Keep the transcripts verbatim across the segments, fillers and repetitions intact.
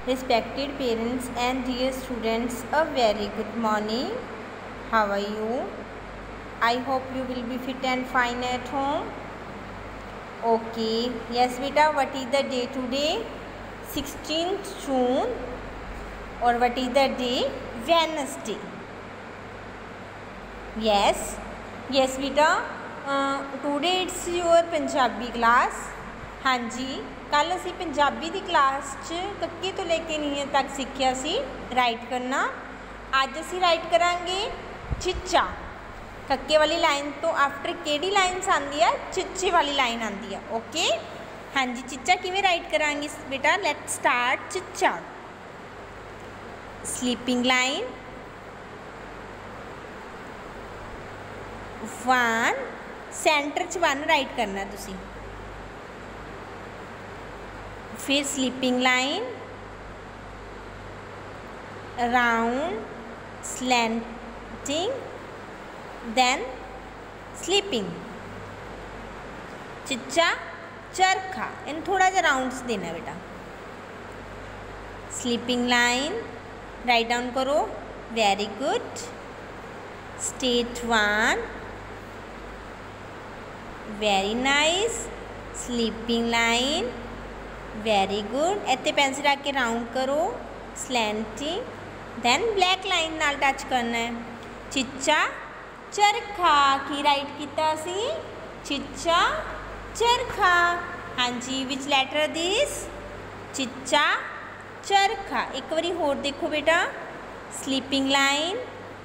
Respected parents and dear students, a very good morning. How are you? I hope you will be fit and fine at home. Okay, yes beta, what is the day today? sixteenth June. Or what is the day? Wednesday. Yes, yes beta, uh, today it's your Punjabi class. हाँ जी, कल असी पंजाबी की class च कक्के तो लेके नीं तक सीखिया सी right करना। अज असी राइट करांगे चिच्चा। कक्के वाली लाइन तो आफ्टर केड़ी लाइन्स आंदी है? चिच्चे वाली लाइन आंदी है। ओके, हाँ जी, चिच्चा किवें राइट करांगे बेटा? Let start. चिच्चा स्लीपिंग लाइन वन, सेंटर च वन राइट करना तुसी। फिर sleeping line round slanting then sleeping. चिच्चा चरखा, इन थोड़ा सा राउंड्स देना बेटा। स्लीपिंग लाइन राइट डाउन करो। Very good. Straight one, very nice. Sleeping line very good. इत्थे पेंसिल रख के राउंड करो, स्लैंटिंग दैन ब्लैक लाइन नाल टच करना है। चिच्चा चरखा की राइट किया सी? चिच्चा चरखा। हाँ जी, विच लैटर दिस? चिच्चा चरखा। एक बारी होर देखो बेटा। Sleeping line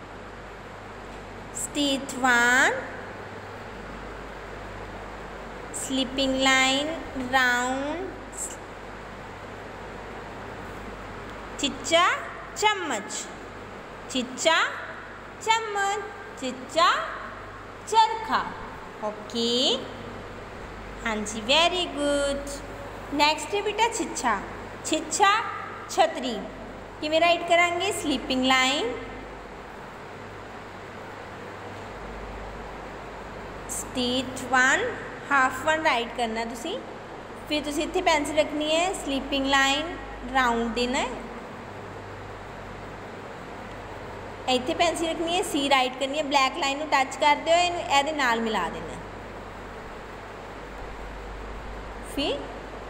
straight one, sleeping line round, चिच्चा चम्मच, चिच्चा चम्मच, चिच्चा चरखा। ओके, हाँ जी, वेरी गुड। नेक्स्ट है बेटा छिच्छा। छिच्छा छतरी किवें राइट करांगे? Sleeping line straight one, half one write करना तुसी। फिर तुसी इत्थे पेंसिल रखनी है, स्लीपिंग लाइन राउंड देना है। इत्थे पेंसिल रखनी है, सी राइट करनी है, ब्लैक लाइन को टच कर दो, इहदे नाल मिला देना। फिर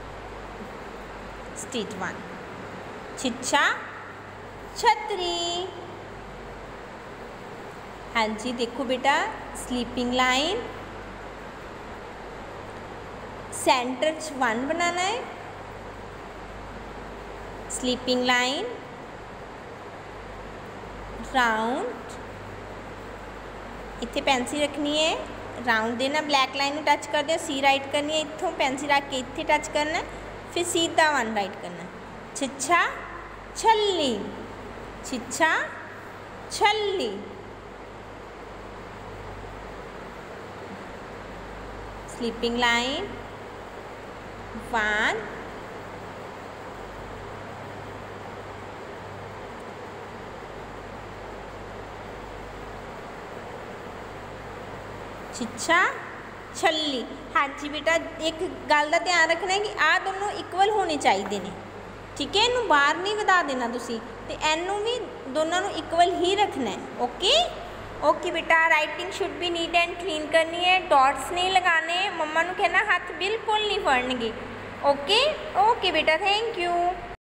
स्टेट वन छिच्छा छतरी। हाँ जी, देखो बेटा, स्लीपिंग लाइन सेंटर च वन बनाना है। स्लीपिंग लाइन राउंड, इत्थे पेंसिल रखनी है, राउंड देना, ब्लैक लाइन को टच कर दो, सी राइट करनी है, इत्थों पेंसिल रख के इत्थे टच करना, फिर सीधा वन राइट करना। छिच्छा छल्ली, छिच्छा छल्ली। स्लीपिंग लाइन वन, छिच्छा छल्ली। हाँ जी बेटा, एक गल का ध्यान रखना है कि आ दोनों इक्वल होने चाहिए ने, ठीक है? इनू बाहर नहीं वधा देना तुसी, ते एनू भी दोनों इक्वल ही रखना है। ओके ओके बेटा, writing should be neat and clean करनी है, डॉट्स नहीं लगाने, मम्मा नू कहना हाथ बिल्कुल नहीं फड़नगे। ओके ओके बेटा, थैंक यू।